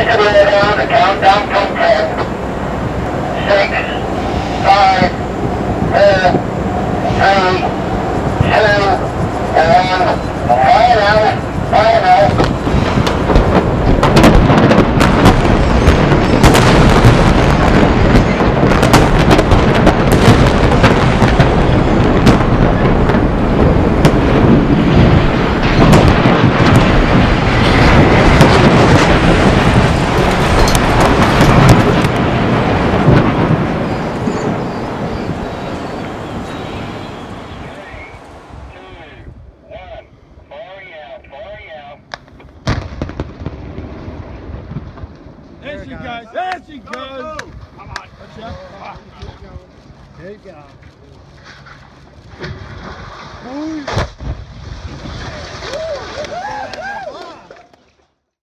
to lay down and count down from 10. 6, 5, 4, 3, 2, 1. Fire now. Fire now. There she goes. There she goes. Come on. There you go. Ooh.